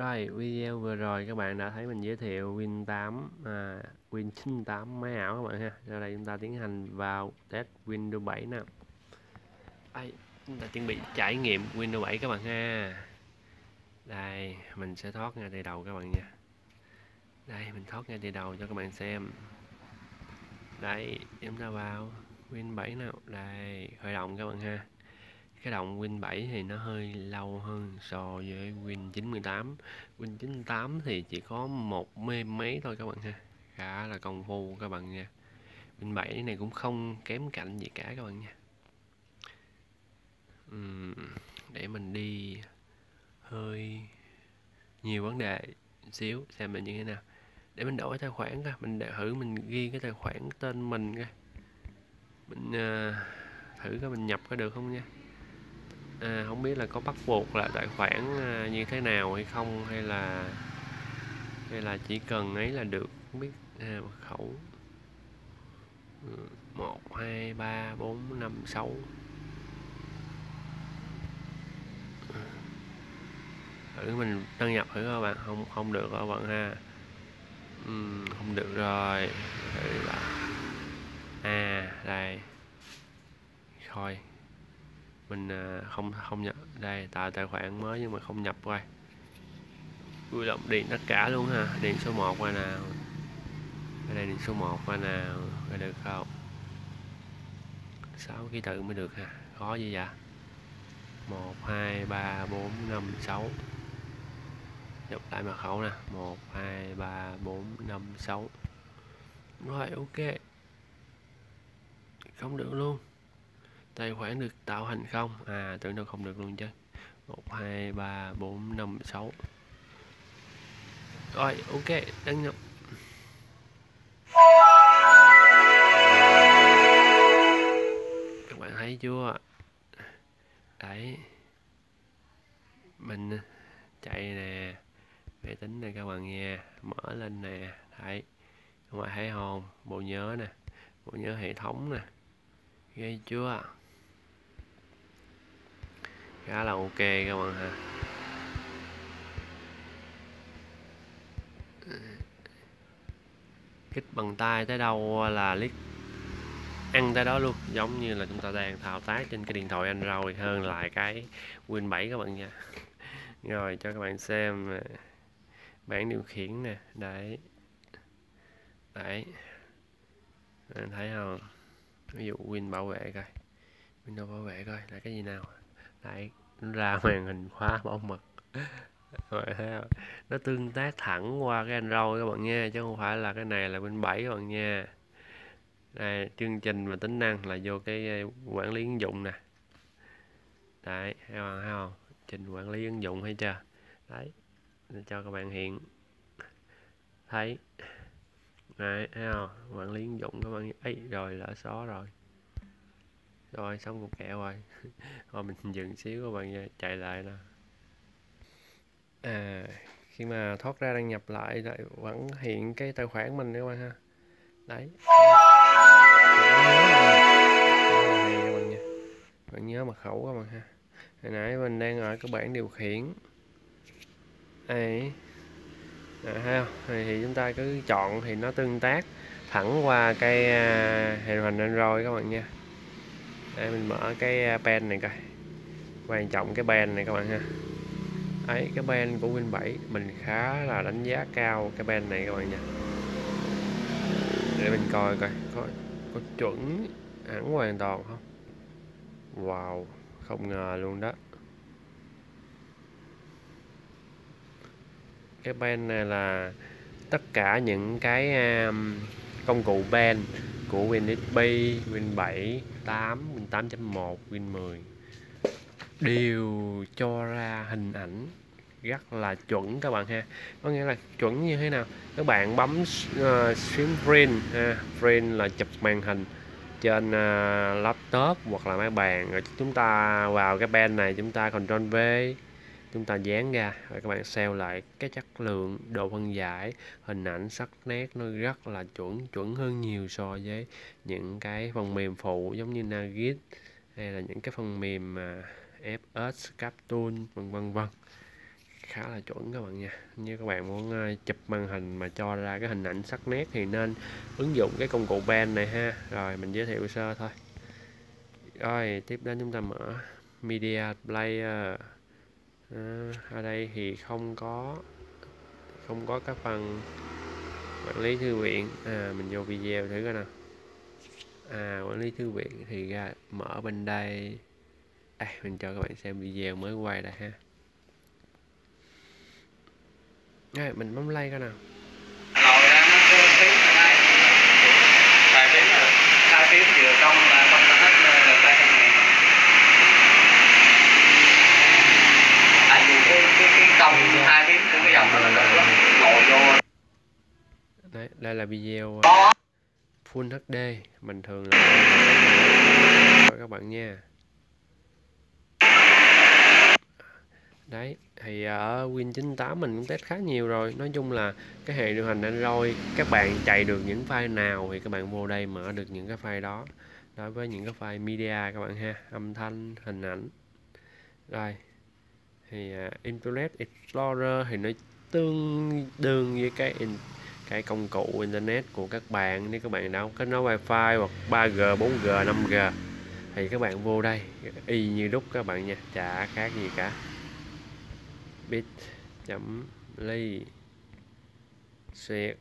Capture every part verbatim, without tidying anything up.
Rồi, video vừa rồi các bạn đã thấy mình giới thiệu Win tám, à, Win chín tám máy ảo các bạn ha. Sau đây chúng ta tiến hành vào test Windows bảy nào. Đây, chúng ta chuẩn bị trải nghiệm Windows bảy các bạn ha. Đây, mình sẽ thoát ngay từ đầu các bạn nha. Đây, mình thoát ngay từ đầu cho các bạn xem. Đây, chúng ta vào Win bảy nào. Đây, khởi động các bạn ha. Cái động Win bảy thì nó hơi lâu hơn so với Win chín tám. Win chín tám thì chỉ có một mê mấy thôi các bạn ha, khá là công phu các bạn nha. Win bảy này cũng không kém cạnh gì cả các bạn nha. uhm, để mình đi hơi nhiều vấn đề xíu xem là như thế nào. Để mình đổi tài khoản coi, mình để thử mình ghi cái tài khoản tên mình coi, mình uh, thử coi mình nhập có được không nha. À, không biết là có bắt buộc là tài khoản à, như thế nào hay không, hay là hay là chỉ cần ấy là được. Không biết. À, mật khẩu một hai ba bốn năm sáu. Thử mình đăng nhập thử các bạn. Không không được các bạn ha. uhm, Không được rồi. Thử là à đây thôi mình à, không không nhập. Đây tạo tài khoản mới nhưng mà không nhập coi. Vui lòng điền tất cả luôn ha. Điền số một qua nào. Ở đây điền số một qua nào. Có được không? Sáu ký tự mới được ha. Khó gì vậy? Một hai ba bốn năm sáu. Nhập lại mật khẩu nè. Một hai ba bốn năm sáu. Rồi ok. Không được luôn. Tài khoản được tạo thành không? À tưởng đâu không được luôn chứ. Một hai ba bốn năm sáu. Rồi ok, đăng nhập. Các bạn thấy chưa? Đấy, mình chạy nè, máy tính này các bạn nha, mở lên nè. Đấy, các bạn thấy không? Bộ nhớ nè, bộ nhớ hệ thống nè, ghê chưa? Khá là ok các bạn ha. Kích bằng tay tới đâu là click ăn tới đó luôn, giống như là chúng ta đang thao tác trên cái điện thoại Android hơn là cái Win bảy các bạn nha. Rồi cho các bạn xem bảng điều khiển nè. Đấy, đấy, bạn thấy không? Ví dụ Win bảo vệ coi, Windows bảo vệ coi là cái gì nào. Đấy, ra màn hình khóa bảo mật. Rồi thấy không? Nó tương tác thẳng qua cái Android các bạn nha, chứ không phải là cái này là Win bảy các bạn nha. Đây, chương trình và tính năng là vô cái quản lý ứng dụng nè. Đấy, thấy không? Thấy không? Trình quản lý ứng dụng thấy chưa? Đấy, để cho các bạn hiện thấy. Đấy, thấy không? Quản lý ứng dụng các bạn. Ấy, rồi lỡ xóa rồi. Rồi xong cục kẹo rồi. Rồi mình dừng xíu các bạn nha, chạy lại nè. À, khi mà thoát ra đăng nhập lại lại vẫn hiện cái tài khoản mình nữa các bạn ha. Đấy. Hay các bạn nha. Bạn nhớ mật khẩu các bạn ha. Hồi nãy mình đang ở cái bảng điều khiển. Đây. À, thấy không? Thì, thì chúng ta cứ chọn thì nó tương tác thẳng qua cái uh, hệ điều hành Android các bạn nha. Đây mình mở cái pen này coi. Quan trọng cái pen này các bạn ha. Ấy, cái pen của Win bảy mình khá là đánh giá cao cái pen này các bạn nha. Để mình coi coi có, có chuẩn hẳn hoàn toàn không. Wow, không ngờ luôn đó. Cái pen này là tất cả những cái um, công cụ pen của Win ích pê, Win bảy, tám, Win tám chấm một, Win mười đều cho ra hình ảnh rất là chuẩn các bạn ha. Có nghĩa là chuẩn như thế nào? Các bạn bấm uh, stream print, ha. Print là chụp màn hình trên uh, laptop hoặc là máy bàn, rồi chúng ta vào cái pen này, chúng ta Ctrl V, chúng ta dán ra rồi các bạn save lại cái chất lượng, độ phân giải, hình ảnh, sắc nét nó rất là chuẩn, chuẩn hơn nhiều so với những cái phần mềm phụ giống như Nagit hay là những cái phần mềm mà ép ét, Captoon vân vân vân. khá là chuẩn các bạn nha. Như các bạn muốn chụp màn hình mà cho ra cái hình ảnh sắc nét thì nên ứng dụng cái công cụ pen này ha. Rồi mình giới thiệu sơ thôi. Rồi tiếp đến chúng ta mở Media Player. À, ở đây thì không có không có các phần quản lý thư viện. À, mình vô video thử coi nào. À, quản lý thư viện thì ra mở bên đây. À, mình cho các bạn xem video mới quay đây ha. Rồi, mình bấm play coi nào. Rồi ra nó cái phím ở đây. Hai phím rồi. Hai phím vừa công là công ta hết là tay này. Tại vì cái cái cái công hai phím của cái dòng nó là cực lắm. Ngồi vô. Đấy, đây là video Đó. Full hát đê, mình thường là các bạn nha. Đấy, thì ở Win chín tám mình cũng test khá nhiều rồi. Nói chung là cái hệ điều hành Android, các bạn chạy được những file nào thì các bạn vô đây mở được những cái file đó. Đối với những cái file media các bạn ha, âm thanh, hình ảnh. Rồi, thì uh, Internet Explorer thì nó tương đương với cái cái công cụ internet của các bạn. Nếu các bạn đâu kết nối wifi hoặc ba G, bốn G, năm G thì các bạn vô đây y như đúc các bạn nha, chả khác gì cả. Bit.ly xuyệt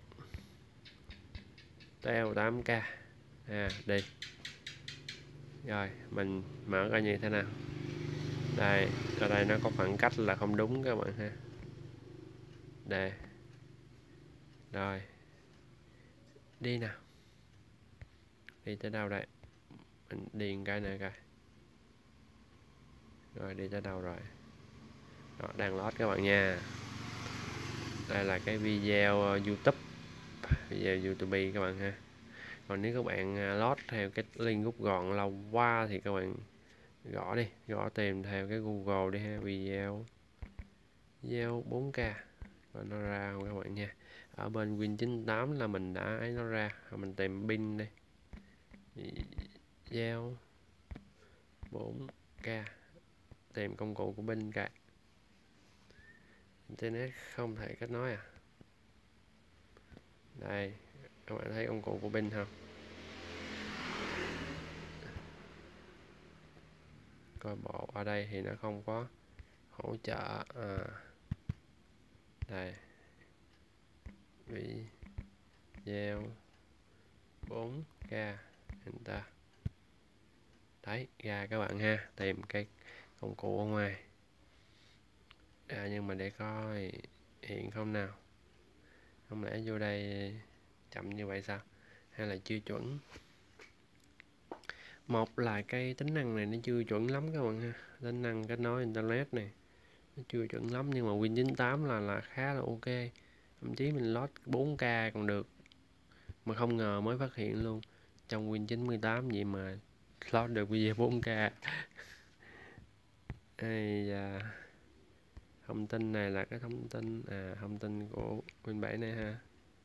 teo tám K. À, đi. Rồi, mình mở coi như thế nào. Đây, ở đây nó có khoảng cách là không đúng các bạn ha. Đây. Rồi. Đi nào. Đi tới đâu đây? Mình đi một cái nữa coi. Rồi, đi tới đâu rồi? Đó, đang load các bạn nha. Đây là cái video uh, YouTube, video YouTube các bạn ha. Còn nếu các bạn uh, load theo cái link rút gọn lâu quá thì các bạn gõ đi, gõ tìm theo cái Google đi ha, video video bốn K và nó ra không các bạn nha. Ở bên Win chín tám là mình đã ấy nó ra, mình tìm pin đây, video bốn K, tìm công cụ của pin cái internet không thể kết nối à. Đây, các bạn thấy công cụ của pin không? Coi bộ ở đây thì nó không có hỗ trợ. À, đây video bốn K, enter. Đấy, ra các bạn ha, tìm cái công cụ ở ngoài. À, nhưng mà để coi hiện không nào. Không lẽ vô đây chậm như vậy sao? Hay là chưa chuẩn? Một là cái tính năng này nó chưa chuẩn lắm các bạn ha. Tính năng kết nối internet này nó chưa chuẩn lắm, nhưng mà Win chín tám là là khá là ok. Thậm chí mình load bốn K còn được. Mà không ngờ mới phát hiện luôn. Trong Win chín tám vậy mà load được video bốn K. Ây da. Thông tin này là cái thông tin à thông tin của Win bảy này ha.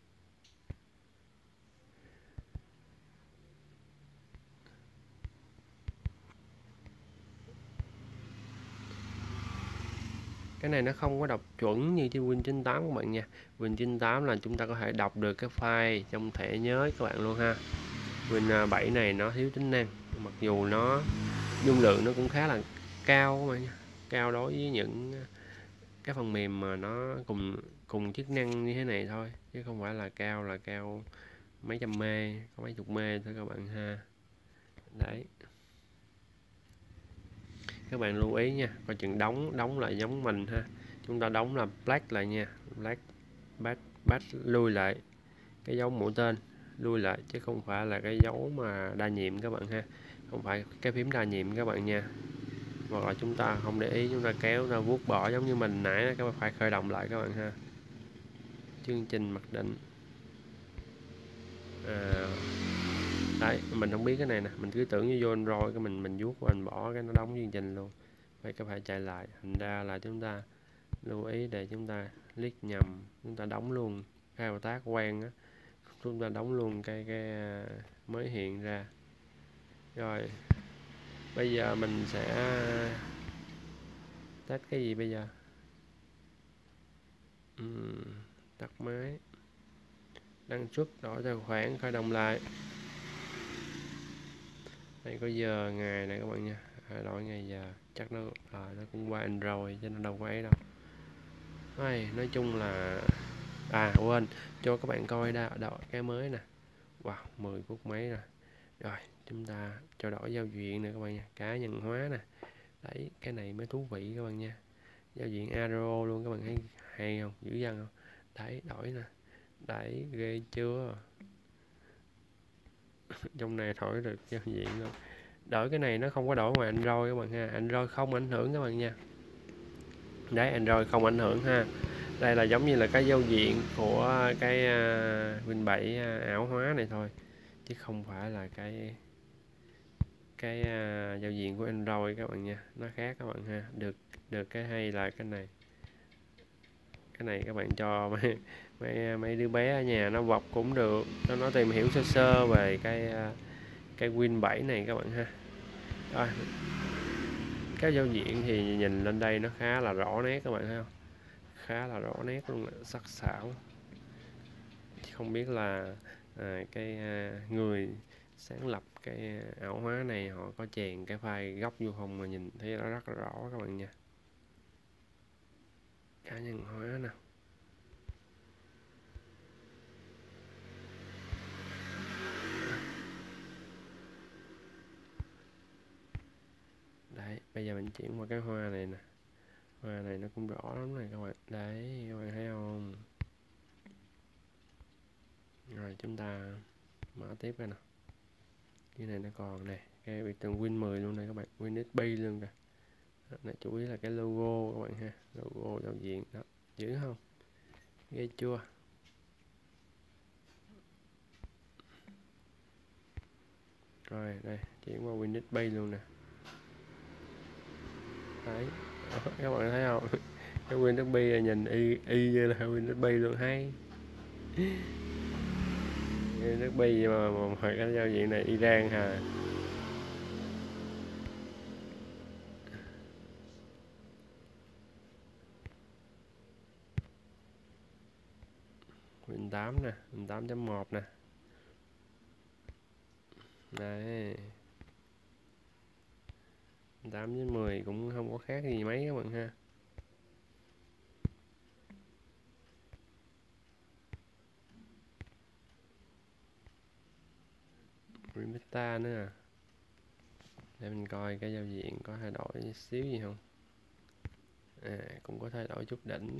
Cái này nó không có đọc chuẩn như trên Win chín tám các bạn nha. Win chín tám là chúng ta có thể đọc được cái file trong thẻ nhớ các bạn luôn ha. Win bảy này nó thiếu tính năng, mặc dù nó dung lượng nó cũng khá là cao các bạn nha. Cao đối với những cái phần mềm mà nó cùng cùng chức năng như thế này thôi, chứ không phải là cao là cao mấy trăm mê, có mấy chục mê thôi các bạn ha. Đấy, các bạn lưu ý nha, coi chừng đóng đóng lại giống mình ha. Chúng ta đóng là black lại nha, black back back lui lại cái dấu mũi tên, lui lại chứ không phải là cái dấu mà đa nhiệm các bạn ha, không phải cái phím đa nhiệm các bạn nha. Hoặc là chúng ta không để ý, chúng ta kéo ra vuốt bỏ giống như mình nãy, các bạn phải khởi động lại các bạn ha. Chương trình mặc định. À, đấy, mình không biết cái này nè, mình cứ tưởng như vô Android cái mình mình vuốt qua mình bỏ cái nó đóng chương trình luôn. Vậy các phải chạy lại, thành ra là chúng ta lưu ý để chúng ta click nhầm, chúng ta đóng luôn cái thao tác quen á, chúng ta đóng luôn cái cái mới hiện ra. Rồi bây giờ mình sẽ test cái gì bây giờ? uhm, tắt máy, đăng xuất, đổi tài khoản, khởi động lại. Đây có giờ ngày này các bạn nha, à, đổi ngày giờ chắc nó à, nó cũng qua Android chứ nó đâu có ấy đâu. Đây, nói chung là à quên cho các bạn coi đã đổi cái mới nè. Wow, mười phút mấy rồi. Rồi chúng ta cho đổi giao diện nè các bạn nha, cá nhân hóa nè. Đấy, cái này mới thú vị các bạn nha. Giao diện Aero luôn các bạn thấy hay không, dữ dằn không. Đấy, đổi nè. Đấy, ghê chưa. Trong này đổi được giao diện luôn. Đổi cái này nó không có đổi ngoài Android các bạn ha, Android không ảnh hưởng các bạn nha. Đấy, Android không ảnh hưởng ha. Đây là giống như là cái giao diện của cái uh, Win bảy uh, ảo hóa này thôi, chứ không phải là cái cái uh, giao diện của Android các bạn nha, nó khác các bạn ha. Được được cái hay là cái này, cái này các bạn cho mấy mấy, mấy đứa bé ở nhà nó vọc cũng được, cho nó tìm hiểu sơ sơ về cái uh, cái Win bảy này các bạn ha. Rồi cái giao diện thì nhìn lên đây nó khá là rõ nét các bạn thấy không, khá là rõ nét luôn, sắc sảo. Không biết là à, cái à, người sáng lập cái ảo hóa này họ có chèn cái file gốc vô không mà nhìn thấy nó rất là rõ các bạn nha. Cá nhân hóa nè, đấy bây giờ mình chuyển qua cái hoa này nè, hoa này nó cũng rõ lắm này các bạn, đấy các bạn thấy không. Rồi chúng ta mở tiếp ra nè, cái này nó còn này, cái biệt tượng Win mười luôn này các bạn, Win ích pê luôn kìa. Này chủ yếu là cái logo các bạn ha, logo giao diện đó, dữ không, ghê chưa. Rồi đây chuyển qua Win ích pê luôn nè, đấy các bạn thấy không, cái Win ích pê nhìn y y như là Win ích pê luôn, hay Win ích pê mà mà mọi cái giao diện này y rang hà. Win tám nè, Win tám chấm một nè, đây tám với mười cũng không có khác gì mấy các bạn ha. Win beta nữa à, để mình coi cái giao diện có thay đổi xíu gì không. À cũng có thay đổi chút đỉnh.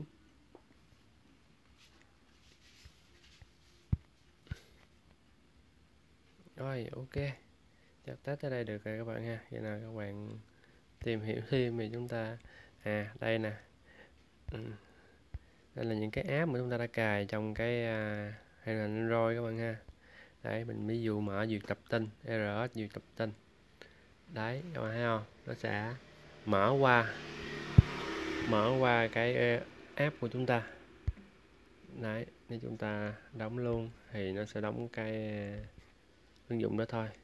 Rồi ok, chắc test tới đây được rồi các bạn ha. Vậy nào các bạn tìm hiểu thêm thì chúng ta à đây nè, ừ. Đây là những cái app mà chúng ta đã cài trong cái uh, hay là Android các bạn ha. Đấy mình ví dụ mở duyệt tập tin, rờ ét duyệt tập tin, đấy các bạn thấy không, nó sẽ mở qua mở qua cái app của chúng ta. Đấy nếu chúng ta đóng luôn thì nó sẽ đóng cái ứng dụng đó thôi.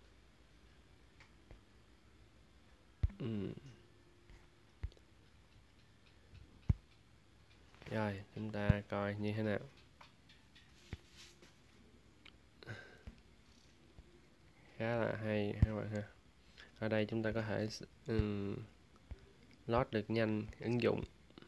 Ừ. Rồi chúng ta coi như thế nào. Khá là hay các bạn ha. Ở đây chúng ta có thể um, load được nhanh ứng dụng.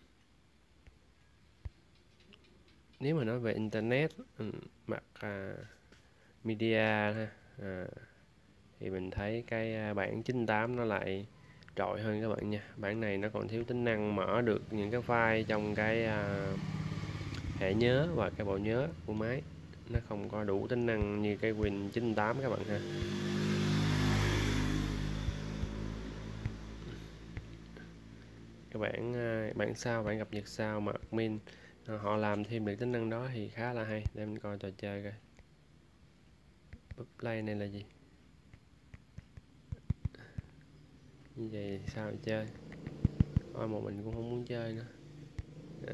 Nếu mà nói về internet um, mặt uh, media ha, à, thì mình thấy cái bản chín tám nó lại trội hơn các bạn nha. Bản này nó còn thiếu tính năng mở được những cái file trong cái uh, hệ nhớ và cái bộ nhớ của máy, nó không có đủ tính năng như cái Win chín tám các bạn ha. Các bạn bản sao, bản cập nhật sao mà admin họ làm thêm được tính năng đó thì khá là hay. Để mình coi trò chơi coi. Play này là gì? Như vậy sao để chơi? Thôi một mình cũng không muốn chơi nữa. À.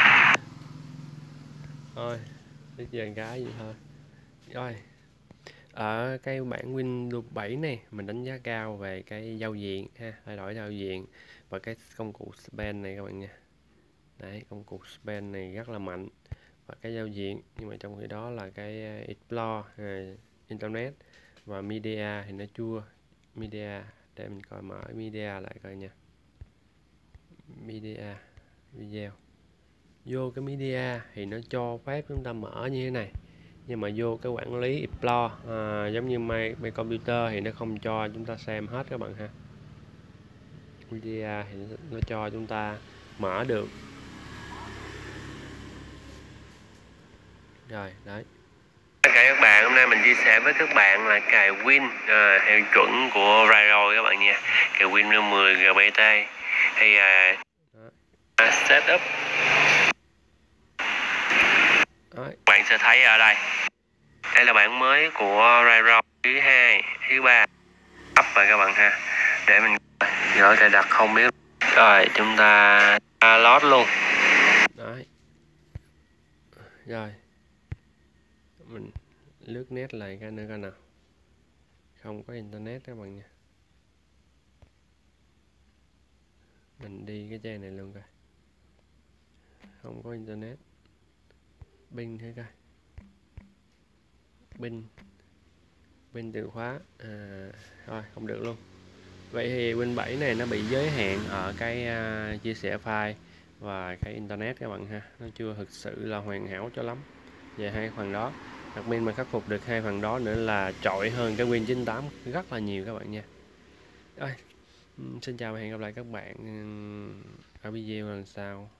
Thôi, biết chơi cái gì thôi. Rồi ở cái bản Windows bảy này mình đánh giá cao về cái giao diện ha, thay đổi giao diện và cái công cụ span này các bạn nha. Đấy, công cụ span này rất là mạnh và cái giao diện, nhưng mà trong khi đó là cái Explore, Internet và Media thì nó chưa. Media, để mình coi mở Media lại coi nha. Media, video. Vô cái Media thì nó cho phép chúng ta mở như thế này, nhưng mà vô cái quản lý Explore à, giống như My, My Computer thì nó không cho chúng ta xem hết các bạn ha. Media thì nó cho chúng ta mở được. Rồi, đấy. Tất cả các bạn, hôm nay mình chia sẻ với các bạn là cài Win à, theo chuẩn của Railroad các bạn nha. Cài Win mười G B T thì à, setup. Đấy. Bạn sẽ thấy ở đây. Đây là bản mới của Railroad thứ hai, thứ ba up rồi các bạn ha. Để mình rồi cài đặt không biết. Rồi chúng ta load luôn. Đấy. Rồi. Mình lướt net lại cái nữa coi nào. Không có internet các bạn nha. Mình đi cái trang này luôn coi. Không có internet. Bing thử coi. Bing. Bing từ khóa. À, thôi không được luôn. Vậy thì Win bảy này nó bị giới hạn ở cái uh, chia sẻ file và cái internet các bạn ha. Nó chưa thực sự là hoàn hảo cho lắm về hai phần đó. Đặc biệt mà khắc phục được hai phần đó nữa là trội hơn cái Win chín tám rất là nhiều các bạn nha. Rồi, xin chào và hẹn gặp lại các bạn ở video lần sau.